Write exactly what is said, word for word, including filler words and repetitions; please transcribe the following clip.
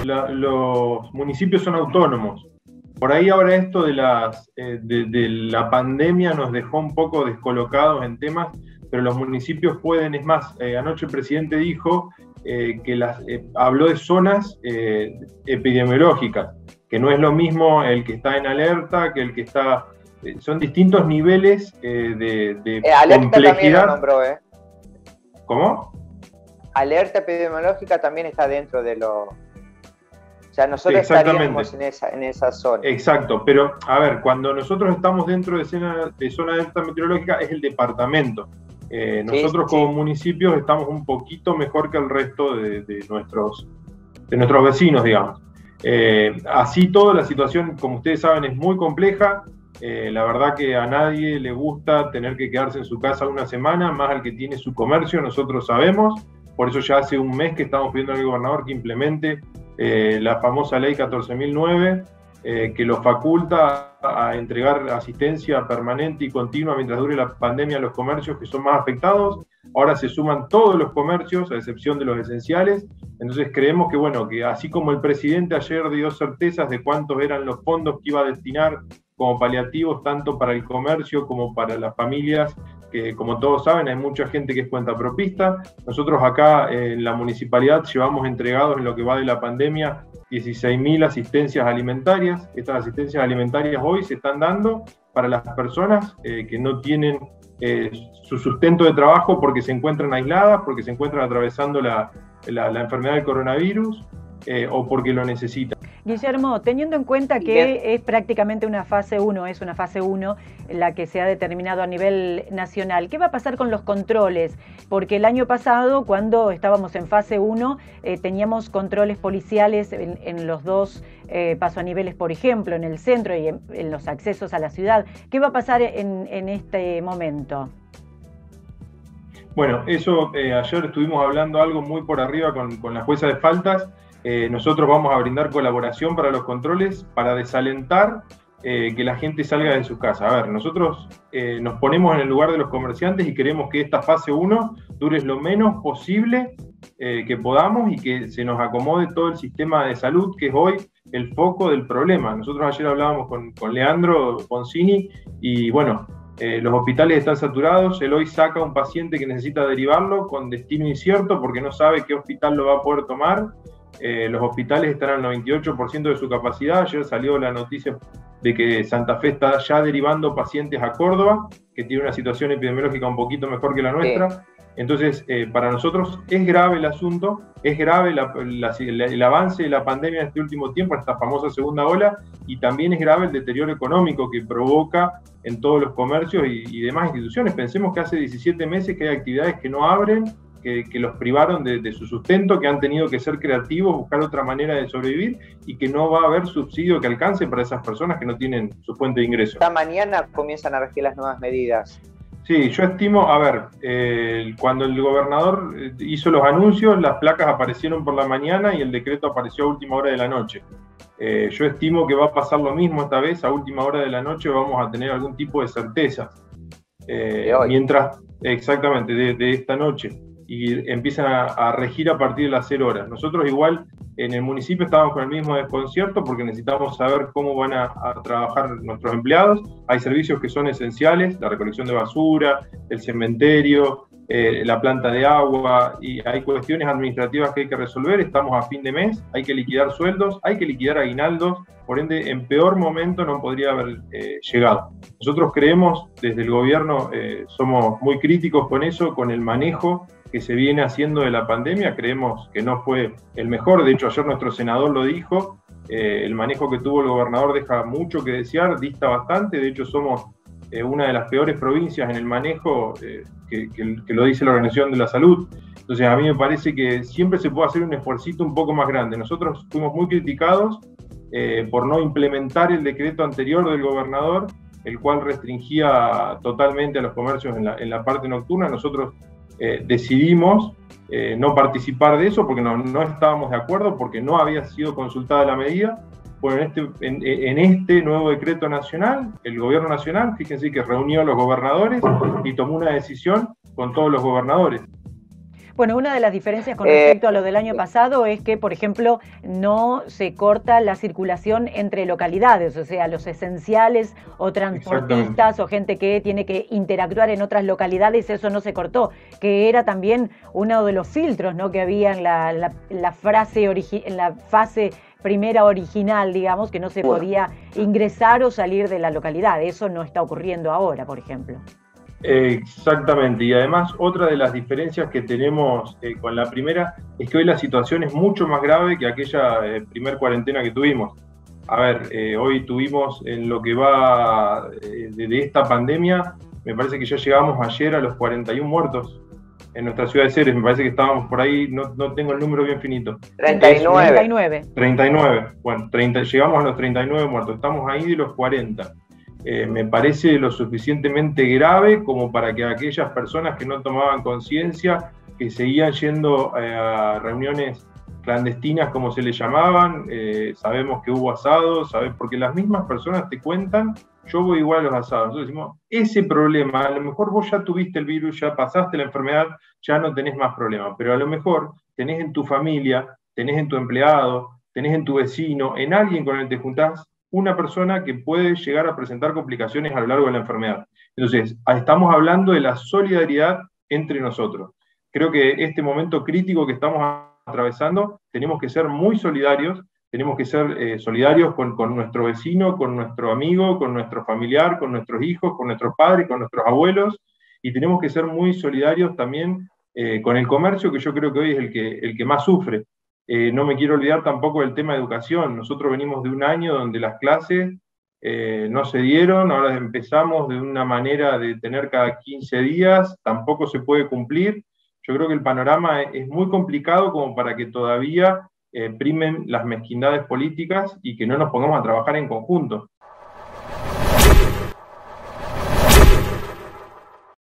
la, los municipios son autónomos. Por ahí ahora esto de, las, eh, de, de la pandemia nos dejó un poco descolocados en temas, pero los municipios pueden, es más, eh, anoche el presidente dijo eh, que las, eh, habló de zonas eh, epidemiológicas, que no es lo mismo el que está en alerta que el que está... Eh, son distintos niveles eh, de, de eh, alerta complejidad. También lo nombró, ¿eh? ¿Cómo? Alerta epidemiológica también está dentro de lo... O sea, nosotros estaríamos en esa, en esa zona. Exacto, pero a ver, cuando nosotros estamos dentro de zona de, zona de alerta meteorológica es el departamento. Eh, nosotros sí, como sí. municipios estamos un poquito mejor que el resto de, de, nuestros, de nuestros vecinos, digamos. Eh, así todo, la situación, como ustedes saben, es muy compleja. Eh, la verdad que a nadie le gusta tener que quedarse en su casa una semana, más al que tiene su comercio, nosotros sabemos. Por eso ya hace un mes que estamos pidiendo al gobernador que implemente eh, la famosa ley catorce mil nueve, eh, que lo faculta a entregar asistencia permanente y continua mientras dure la pandemia a los comercios que son más afectados. Ahora se suman todos los comercios, a excepción de los esenciales. Entonces creemos que, bueno, que así como el presidente ayer dio certezas de cuántos eran los fondos que iba a destinar como paliativos, tanto para el comercio como para las familias, que como todos saben hay mucha gente que es cuentapropista. Nosotros acá en la municipalidad llevamos entregados en lo que va de la pandemia dieciséis mil asistencias alimentarias. Estas asistencias alimentarias hoy se están dando para las personas eh, que no tienen eh, su sustento de trabajo porque se encuentran aisladas, porque se encuentran atravesando la, la, la enfermedad del coronavirus eh, o porque lo necesitan. Guillermo, teniendo en cuenta que es prácticamente una fase uno, es una fase uno la que se ha determinado a nivel nacional, ¿qué va a pasar con los controles? Porque el año pasado, cuando estábamos en fase uno, eh, teníamos controles policiales en, en los dos eh, pasoaniveles, por ejemplo, en el centro y en, en los accesos a la ciudad. ¿Qué va a pasar en, en este momento? Bueno, eso eh, ayer estuvimos hablando algo muy por arriba con, con la jueza de faltas. Eh, nosotros vamos a brindar colaboración para los controles, para desalentar eh, que la gente salga de sus casas. A ver, nosotros eh, nos ponemos en el lugar de los comerciantes y queremos que esta fase uno dure lo menos posible eh, que podamos y que se nos acomode todo el sistema de salud, que es hoy el foco del problema. Nosotros ayer hablábamos con, con Leandro Poncini y bueno, eh, los hospitales están saturados. Él hoy saca a un paciente que necesita derivarlo con destino incierto porque no sabe qué hospital lo va a poder tomar. Eh, los hospitales están al noventa y ocho por ciento de su capacidad. Ayer salió la noticia de que Santa Fe está ya derivando pacientes a Córdoba, que tiene una situación epidemiológica un poquito mejor que la nuestra. Sí. Entonces, eh, para nosotros es grave el asunto, es grave la, la, la, el avance de la pandemia en este último tiempo, en esta famosa segunda ola, y también es grave el deterioro económico que provoca en todos los comercios y, y demás instituciones. Pensemos que hace diecisiete meses que hay actividades que no abren, Que, que los privaron de, de su sustento, que han tenido que ser creativos, buscar otra manera de sobrevivir y que no va a haber subsidio que alcance para esas personas que no tienen su fuente de ingreso. Esta mañana comienzan a regir las nuevas medidas. Sí, yo estimo, a ver, eh, cuando el gobernador hizo los anuncios, las placas aparecieron por la mañana y el decreto apareció a última hora de la noche. Eh, yo estimo que va a pasar lo mismo esta vez, a última hora de la noche vamos a tener algún tipo de certeza. Eh, mientras, exactamente, de, de esta noche. Y empiezan a, a regir a partir de las cero horas. Nosotros igual en el municipio estábamos con el mismo desconcierto porque necesitamos saber cómo van a, a trabajar nuestros empleados. Hay servicios que son esenciales, la recolección de basura, el cementerio, eh, la planta de agua, y hay cuestiones administrativas que hay que resolver. Estamos a fin de mes, hay que liquidar sueldos, hay que liquidar aguinaldos, por ende en peor momento no podría haber eh, llegado. Nosotros creemos desde el gobierno, eh, somos muy críticos con eso, con el manejo que se viene haciendo de la pandemia. Creemos que no fue el mejor. De hecho, ayer nuestro senador lo dijo, eh, el manejo que tuvo el gobernador deja mucho que desear, dista bastante. De hecho, somos eh, una de las peores provincias en el manejo, eh, que, que, que lo dice la Organización de la Salud. Entonces, a mí me parece que siempre se puede hacer un esfuercito un poco más grande. Nosotros fuimos muy criticados eh, por no implementar el decreto anterior del gobernador, el cual restringía totalmente a los comercios en la, en la parte nocturna. Nosotros Eh, decidimos eh, no participar de eso porque no, no estábamos de acuerdo, porque no había sido consultada la medida. Bueno, en este, en, en este nuevo decreto nacional, el gobierno nacional, fíjense que reunió a los gobernadores y tomó una decisión con todos los gobernadores. Bueno, una de las diferencias con respecto eh, a lo del año pasado es que, por ejemplo, no se corta la circulación entre localidades, o sea, los esenciales o transportistas o gente que tiene que interactuar en otras localidades, eso no se cortó, que era también uno de los filtros, ¿no?, que había en la, la, la, frase origi en la fase primera original, digamos, que no se podía ingresar o salir de la localidad. Eso no está ocurriendo ahora, por ejemplo. Exactamente, y además otra de las diferencias que tenemos eh, con la primera es que hoy la situación es mucho más grave que aquella eh, primer cuarentena que tuvimos. A ver, eh, hoy tuvimos en lo que va eh, de, de esta pandemia, me parece que ya llegamos ayer a los cuarenta y uno muertos en nuestra ciudad de Ceres, me parece que estábamos por ahí, no, no tengo el número bien finito. treinta y nueve. treinta y nueve. treinta y nueve, bueno, treinta, llegamos a los treinta y nueve muertos, estamos ahí de los cuarenta. Eh, me parece lo suficientemente grave como para que aquellas personas que no tomaban conciencia, que seguían yendo eh, a reuniones clandestinas como se les llamaban, eh, sabemos que hubo asados, ¿sabes? Porque las mismas personas te cuentan, yo voy igual a los asados. Nosotros decimos, ese problema, a lo mejor vos ya tuviste el virus, ya pasaste la enfermedad, ya no tenés más problema, pero a lo mejor tenés en tu familia, tenés en tu empleado, tenés en tu vecino, en alguien con el que te juntás, una persona que puede llegar a presentar complicaciones a lo largo de la enfermedad. Entonces, estamos hablando de la solidaridad entre nosotros. Creo que este momento crítico que estamos atravesando, tenemos que ser muy solidarios, tenemos que ser eh, solidarios con, con nuestro vecino, con nuestro amigo, con nuestro familiar, con nuestros hijos, con nuestros padres, con nuestros abuelos, y tenemos que ser muy solidarios también eh, con el comercio, que yo creo que hoy es el que, el que más sufre. Eh, no me quiero olvidar tampoco del tema de educación. Nosotros venimos de un año donde las clases eh, no se dieron, ahora empezamos de una manera de tener cada quince días, tampoco se puede cumplir. Yo creo que el panorama es, es muy complicado como para que todavía eh, primen las mezquindades políticas y que no nos pongamos a trabajar en conjunto.